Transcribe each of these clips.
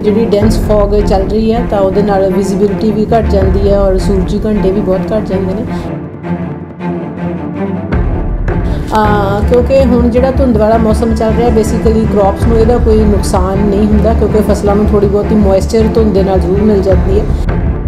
ਜਿਹੜੀ dense fog ਚੱਲ ਰਹੀ ਹੈ ਤਾਂ ਉਹਦੇ ਨਾਲ ਵਿਜ਼ਿਬਿਲਿਟੀ ਵੀ ਘੱਟ ਜਾਂਦੀ ਹੈ ਔਰ ਸੂਰਜੀ ਘੰਟੇ ਵੀ ਬਹੁਤ ਘੱਟ ਜਾਂਦੇ ਨੇ। ਕਿਉਂਕਿ ਹੁਣ ਜਿਹੜਾ ਧੁੰਦ ਵਾਲਾ ਮੌਸਮ ਚੱਲ ਰਿਹਾ ਬੇਸਿਕਲੀ ਕ੍ਰੌਪਸ ਨੂੰ ਇਹਦਾ ਕੋਈ ਨੁਕਸਾਨ ਨਹੀਂ ਹੁੰਦਾ, ਕਿਉਂਕਿ ਫਸਲਾਂ ਨੂੰ ਥੋੜ੍ਹੀ ਬਹੁਤੀ ਮੋਇਸਚਰ ਧੁੰਦ ਦੇ ਨਾਲ ਜ਼ਰੂਰ ਮਿਲ ਜਾਂਦੀ ਹੈ।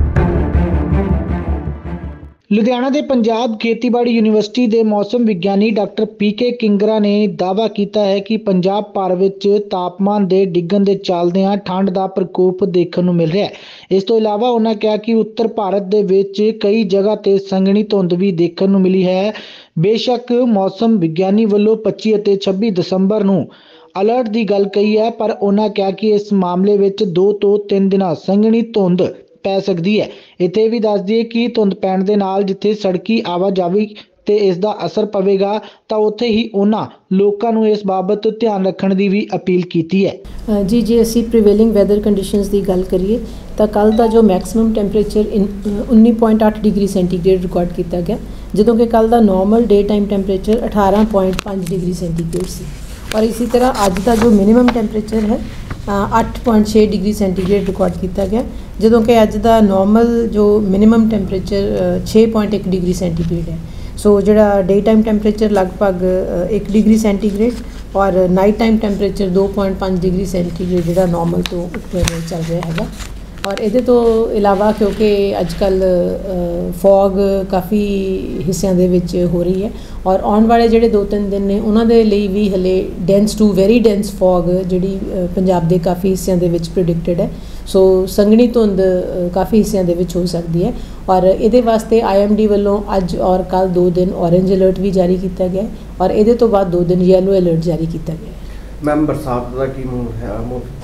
ਲੁਧਿਆਣਾ ਦੇ ਪੰਜਾਬ ਖੇਤੀਬਾੜੀ ਯੂਨੀਵਰਸਿਟੀ ਦੇ ਮੌਸਮ ਵਿਗਿਆਨੀ ਡਾਕਟਰ ਪੀਕੇ ਕਿੰਗਰਾ ਨੇ ਦਾਅਵਾ ਕੀਤਾ ਹੈ ਕਿ ਪੰਜਾਬ ਭਰ ਵਿੱਚ ਤਾਪਮਾਨ ਦੇ ਡਿੱਗਣ ਦੇ ਚੱਲਦਿਆਂ ਠੰਡ ਦਾ ਪ੍ਰਕੋਪ ਦੇਖਣ ਨੂੰ ਮਿਲ ਰਿਹਾ ਹੈ। ਇਸ ਤੋਂ ਇਲਾਵਾ ਉਹਨਾਂ ਕਿਹਾ ਕਿ ਉੱਤਰ ਭਾਰਤ ਦੇ ਵਿੱਚ ਕਈ ਜਗ੍ਹਾ ਤੇ ਸੰਘਣੀ ਧੁੰਦ ਵੀ ਦੇਖਣ ਨੂੰ ਮਿਲੀ ਹੈ। ਬੇਸ਼ੱਕ ਮੌਸਮ ਵਿਗਿਆਨੀ ਵੱਲੋਂ 25 ਅਤੇ 26 ਦਸੰਬਰ ਨੂੰ ਅਲਰਟ ਦੀ ਗੱਲ ਕਹੀ ਹੈ, ਪਰ ਉਹਨਾਂ ਕਿਹਾ ਕਿ ਇਸ ਮਾਮਲੇ ਵਿੱਚ 2 ਤੋਂ 3 ਦਿਨਾਂ ਸੰਘਣੀ ਧੁੰਦ ਪੈ ਸਕਦੀ ਹੈ। ਇੱਥੇ ਵੀ ਦੱਸ ਦਈਏ ਕਿ ਧੁੰਦ ਪੈਣ ਦੇ ਨਾਲ ਜਿੱਥੇ ਸੜਕੀ ਆਵਾਜਾਈ ਤੇ ਇਸ ਦਾ ਅਸਰ ਪਵੇਗਾ ਤਾਂ ਉੱਥੇ ਹੀ ਉਹਨਾਂ ਲੋਕਾਂ ਨੂੰ ਇਸ ਬਾਬਤ ਧਿਆਨ ਰੱਖਣ ਦੀ ਵੀ ਅਪੀਲ ਕੀਤੀ ਹੈ। ਜੇ ਅਸੀਂ ਪ੍ਰੀਵੇਲਿੰਗ ਵੈਦਰ ਕੰਡੀਸ਼ਨਸ ਦੀ ਗੱਲ ਕਰੀਏ ਤਾਂ ਕੱਲ੍ਹ ਦਾ ਜੋ maximum temperature 19.8 degree centigrade record ਕੀਤਾ ਗਿਆ, ਜਦੋਂ ਕਿ ਕੱਲ੍ਹ ਦਾ normal day time temperature 18.5 degree centigrade ਸੀ। ਔਰ ਇਸੇ ਤਰ੍ਹਾਂ ਅੱਜ ਦਾ ਜੋ ਮਿਨੀਮਮ ਟੈਂਪਰੇਚਰ ਹੈ 8.6 ਡਿਗਰੀ ਸੈਂਟੀਗ੍ਰੇਡ ਰਿਕਾਰਡ ਕੀਤਾ ਗਿਆ, ਜਦੋਂ ਕਿ ਅੱਜ ਦਾ ਨਾਰਮਲ ਜੋ ਮਿਨੀਮਮ ਟੈਂਪਰੇਚਰ 6.1 ਡਿਗਰੀ ਸੈਂਟੀਗ੍ਰੇਡ ਹੈ। ਸੋ ਜਿਹੜਾ ਡੇ ਟਾਈਮ ਟੈਂਪਰੇਚਰ ਲਗਭਗ 1 ਡਿਗਰੀ ਸੈਂਟੀਗ੍ਰੇਡ ਔਰ night time temperature 2.5 degree centigrade ਜਿਹੜਾ ਨਾਰਮਲ ਤੋਂ ਉੱਪਰ ਚੱਲ ਰਿਹਾ ਹੈਗਾ। ਔਰ ਇਹਦੇ ਤੋਂ ਇਲਾਵਾ ਕਿਉਂਕਿ ਅੱਜ ਕੱਲ੍ਹ ਫੌਗ ਕਾਫੀ ਹਿੱਸਿਆਂ ਦੇ ਵਿੱਚ ਹੋ ਰਹੀ ਹੈ ਔਰ ਆਉਣ ਵਾਲੇ ਜਿਹੜੇ 2-3 ਦਿਨ ਨੇ ਉਹਨਾਂ ਦੇ ਲਈ ਵੀ ਹਲੇ dense to very dense fog ਜਿਹੜੀ ਪੰਜਾਬ ਦੇ ਕਾਫੀ ਹਿੱਸਿਆਂ ਦੇ ਵਿੱਚ ਪ੍ਰੈਡਿਕਟਡ ਹੈ। ਸੋ ਸੰਘਣੀ ਧੁੰਦ ਕਾਫੀ ਹਿੱਸਿਆਂ ਦੇ ਵਿੱਚ ਹੋ ਸਕਦੀ ਹੈ ਔਰ ਇਹਦੇ ਵਾਸਤੇ IMD ਵੱਲੋਂ ਅੱਜ ਔਰ ਕੱਲ੍ਹ 2 ਦਿਨ ਔਰੇਂਜ ਅਲਰਟ ਵੀ ਜਾਰੀ ਕੀਤਾ ਗਿਆ ਔਰ ਇਹਦੇ ਤੋਂ ਬਾਅਦ 2 ਦਿਨ ਯੈਲੋ ਅਲਰਟ ਜਾਰੀ ਕੀਤਾ ਗਿਆ। ਮੈਮ ਬਰਸਾਤ ਦਾ ਕੀ ਮੂਡ ਹੈ?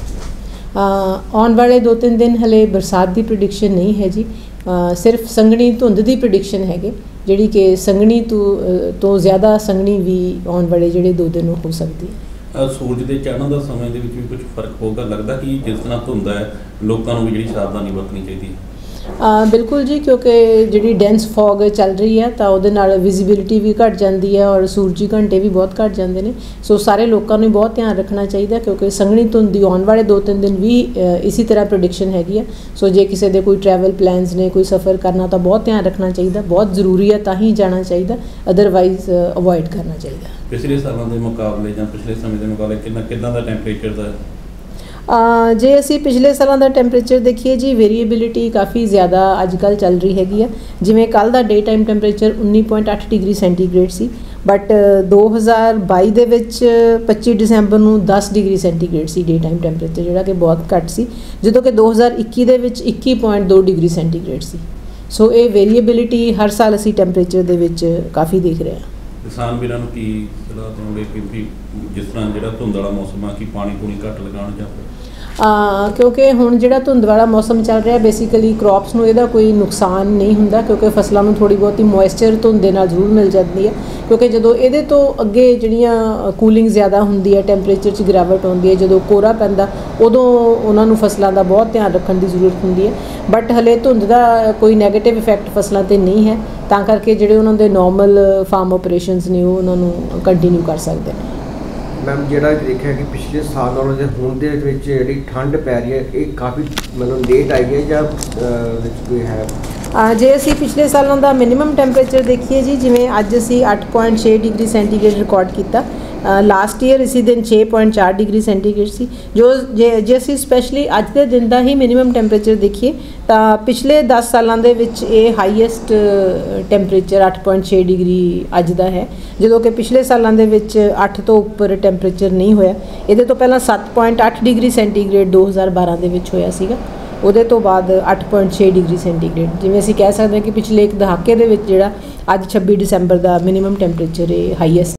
ਆਉਣ ਵਾਲੇ 2-3 ਦਿਨ ਹਲੇ ਬਰਸਾਤ ਦੀ ਪ੍ਰੈਡਿਕਸ਼ਨ ਨਹੀਂ ਹੈ ਜੀ, ਸਿਰਫ ਸੰਘਣੀ ਧੁੰਦ ਦੀ ਪ੍ਰੈਡਿਕਸ਼ਨ ਹੈਗੇ, ਜਿਹੜੀ ਕਿ ਸੰਘਣੀ ਤੋਂ ਜ਼ਿਆਦਾ ਸੰਘਣੀ ਵੀ ਆਉਣ ਵਾਲੇ ਜਿਹੜੇ 2 ਦਿਨ ਹੋ ਸਕਦੀ ਹੈ। ਸੂਰਜ ਦੇ ਚੜ੍ਹਨ ਦਾ ਸਮੇਂ ਦੇ ਵਿੱਚ ਵੀ ਕੁਝ ਫਰਕ ਹੋਊਗਾ? ਲੱਗਦਾ ਕਿ ਜਿਸ ਤਰ੍ਹਾਂ ਧੁੰਦ ਹੈ ਲੋਕਾਂ ਨੂੰ ਵੀ ਜਿਹੜੀ ਸਾਵਧਾਨੀ ਵਰਤਣੀ ਚਾਹੀਦੀ ਹੈ? ਬਿਲਕੁਲ ਜੀ, ਕਿਉਂਕਿ ਜਿਹੜੀ ਡੈਂਸ ਫੌਗ ਚੱਲ ਰਹੀ ਹੈ ਤਾਂ ਉਹਦੇ ਨਾਲ ਵਿਜ਼ਿਬਿਲਿਟੀ ਵੀ ਘੱਟ ਜਾਂਦੀ ਹੈ ਔਰ ਸੂਰਜੀ ਘੰਟੇ ਵੀ ਬਹੁਤ ਘੱਟ ਜਾਂਦੇ ਨੇ। ਸੋ ਸਾਰੇ ਲੋਕਾਂ ਨੂੰ ਬਹੁਤ ਧਿਆਨ ਰੱਖਣਾ ਚਾਹੀਦਾ, ਕਿਉਂਕਿ ਸੰਘਣੀ ਧੁੰਦ ਦੀ ਆਉਣ ਵਾਲੇ 2-3 ਦਿਨ ਵੀ ਇਸੇ ਤਰ੍ਹਾਂ ਪ੍ਰੈਡਿਕਸ਼ਨ ਹੈਗੀ ਹੈ। ਸੋ ਜੇ ਕਿਸੇ ਦੇ ਕੋਈ ਟਰੈਵਲ ਪਲਾਨਸ ਨੇ, ਕੋਈ ਸਫ਼ਰ ਕਰਨਾ ਤਾਂ ਬਹੁਤ ਧਿਆਨ ਰੱਖਣਾ ਚਾਹੀਦਾ, ਬਹੁਤ ਜ਼ਰੂਰੀ ਹੈ ਤਾਂ ਹੀ ਜਾਣਾ ਚਾਹੀਦਾ, ਅਦਰਵਾਈਜ਼ ਅਵੋਇਡ ਕਰਨਾ ਚਾਹੀਦਾ। ਪਿਛਲੇ ਸਾਲਾਂ ਦੇ ਮੁਕਾਬਲੇ ਜਾਂ ਪਿਛਲੇ ਸਮੇਂ ਦੇ ਮੁਕਾਬਲੇ ਕਿੰਨਾ ਦਾ ਟੈਂਪਰੇਚਰ ਦਾ? ਜੇ ਅਸੀਂ ਪਿਛਲੇ ਸਾਲਾਂ ਦਾ ਟੈਂਪਰੇਚਰ ਦੇਖੀਏ ਜੀ, ਵੇਰੀਏਬਿਲਿਟੀ ਕਾਫੀ ਜ਼ਿਆਦਾ ਅੱਜ ਕੱਲ੍ਹ ਚੱਲ ਰਹੀ ਹੈਗੀ ਆ। ਜਿਵੇਂ ਕੱਲ੍ਹ ਦਾ day time temperature 19.8 degree centigrade ਸੀ, ਬਟ 2022 ਦੇ ਵਿੱਚ 25 ਦਸੰਬਰ ਨੂੰ 10 ਡਿਗਰੀ ਸੈਂਟੀਗ੍ਰੇਡ ਸੀ ਡੇ ਟਾਈਮ ਟੈਂਪਰੇਚਰ, ਜਿਹੜਾ ਕਿ ਬਹੁਤ ਘੱਟ ਸੀ, ਜਦੋਂ ਕਿ 2021 ਦੇ ਵਿੱਚ 21.2 ਡਿਗਰੀ ਸੈਂਟੀਗ੍ਰੇਡ ਸੀ। ਸੋ ਇਹ ਵੇਰੀਏਬਿਲਿਟੀ ਹਰ ਸਾਲ ਅਸੀਂ ਟੈਂਪਰੇਚਰ ਦੇ ਵਿੱਚ ਕਾਫੀ ਦੇਖ ਰਹੇ ਹਾਂ। ਕਿਸਾਨ ਵੀਰਾਂ ਨੂੰ ਕੀ ਸਲਾਹ ਦੇਵੋਗੇ ਕਿ ਜਿਸ ਤਰ੍ਹਾਂ ਜਿਹੜਾ ਧੁੰਦ ਵਾਲਾ ਮੌਸਮ ਆ ਕਿ ਪਾਣੀ ਘੱਟ ਲਗਾਉਣ ਜਾਂ ਕਿਉਂਕਿ ਹੁਣ ਜਿਹੜਾ ਧੁੰਦ ਵਾਲਾ ਮੌਸਮ ਚੱਲ ਰਿਹਾ ਬੇਸਿਕਲੀ ਕ੍ਰੌਪਸ ਨੂੰ ਇਹਦਾ ਕੋਈ ਨੁਕਸਾਨ ਨਹੀਂ ਹੁੰਦਾ, ਕਿਉਂਕਿ ਫਸਲਾਂ ਨੂੰ ਥੋੜ੍ਹੀ ਬਹੁਤੀ ਮੋਇਸਚਰ ਧੁੰਦ ਦੇ ਨਾਲ ਜ਼ਰੂਰ ਮਿਲ ਜਾਂਦੀ ਹੈ। ਕਿਉਂਕਿ ਜਦੋਂ ਇਹਦੇ ਤੋਂ ਅੱਗੇ ਜਿਹੜੀਆਂ ਕੂਲਿੰਗ ਜ਼ਿਆਦਾ ਹੁੰਦੀ ਹੈ, ਟੈਂਪਰੇਚਰ 'ਚ ਗਿਰਾਵਟ ਆਉਂਦੀ ਹੈ, ਜਦੋਂ ਕੋਹਰਾ ਪੈਂਦਾ ਉਦੋਂ ਉਹਨਾਂ ਨੂੰ ਫਸਲਾਂ ਦਾ ਬਹੁਤ ਧਿਆਨ ਰੱਖਣ ਦੀ ਜ਼ਰੂਰਤ ਹੁੰਦੀ ਹੈ। ਬਟ ਹਲੇ ਧੁੰਦ ਦਾ ਕੋਈ ਨੈਗੇਟਿਵ ਇਫੈਕਟ ਫਸਲਾਂ 'ਤੇ ਨਹੀਂ ਹੈ, ਤਾਂ ਕਰਕੇ ਜਿਹੜੇ ਉਹਨਾਂ ਦੇ ਨੋਰਮਲ ਫਾਰਮ ਆਪਰੇਸ਼ਨਸ ਨੇ ਉਹ ਉਹਨਾਂ ਨੂੰ ਕੰਟੀਨਿਊ ਕਰ ਸਕਦੇ ਨੇ। ਮੈਮ ਜਿਹੜਾ ਦੇਖਿਆ ਕਿ ਪਿਛਲੇ ਸਾਲ ਨਾਲੋਂ ਦੇ ਹੁਣ ਦੇ ਵਿੱਚ ਜਿਹੜੀ ਠੰਡ ਪੈ ਰਹੀ ਹੈ ਇਹ ਕਾਫੀ ਮਤਲਬ ਲੇਟ ਆਈ ਹੈ ਜਾਂ ਵਿੱਚ ਕੋਈ ਹੈ? ਜੇ ਅਸੀਂ ਪਿਛਲੇ ਸਾਲਾਂ ਦਾ ਮਿਨੀਮਮ ਟੈਂਪਰੇਚਰ ਦੇਖੀਏ ਜੀ, ਜਿਵੇਂ ਅੱਜ ਅਸੀਂ 8.6 ਡਿਗਰੀ ਸੈਂਟੀਗ੍ਰੇਡ ਰਿਕਾਰਡ ਕੀਤਾ, ਲਾਸਟ ਈਅਰ ਇਸੀ ਦਿਨ 6.4 ਡਿਗਰੀ ਸੈਂਟੀਗ੍ਰੇਡ ਸੀ। ਜੇ ਅਸੀਂ ਸਪੈਸ਼ਲੀ ਅੱਜ ਦੇ ਦਿਨ ਦਾ ਹੀ ਮਿਨੀਮਮ ਟੈਂਪਰੇਚਰ ਦੇਖੀਏ ਤਾਂ ਪਿਛਲੇ 10 ਸਾਲਾਂ ਦੇ ਵਿੱਚ ਇਹ ਹਾਈਐਸਟ ਟੈਂਪਰੇਚਰ 8.6 ਡਿਗਰੀ ਅੱਜ ਦਾ ਹੈ, ਜਦੋਂ ਕਿ ਪਿਛਲੇ ਸਾਲਾਂ ਦੇ ਵਿੱਚ 8 ਤੋਂ ਉੱਪਰ ਟੈਂਪਰੇਚਰ ਨਹੀਂ ਹੋਇਆ। ਇਹਦੇ ਤੋਂ ਪਹਿਲਾਂ 7.8 ਡਿਗਰੀ ਸੈਂਟੀਗ੍ਰੇਡ 2012 ਦੇ ਵਿੱਚ ਹੋਇਆ ਸੀਗਾ, ਉਹਦੇ ਤੋਂ ਬਾਅਦ 8.6 ਡਿਗਰੀ ਸੈਂਟੀਗ੍ਰੇਡ। ਜਿਵੇਂ ਅਸੀਂ ਕਹਿ ਸਕਦੇ ਹਾਂ ਕਿ ਪਿਛਲੇ ਇੱਕ ਦਹਾਕੇ ਦੇ ਵਿੱਚ ਜਿਹੜਾ ਅੱਜ 26 ਦਸੰਬਰ ਦਾ ਮਿਨੀਮਮ ਟੈਂਪਰੇਚਰ ਇਹ ਹਾਈਐਸਟ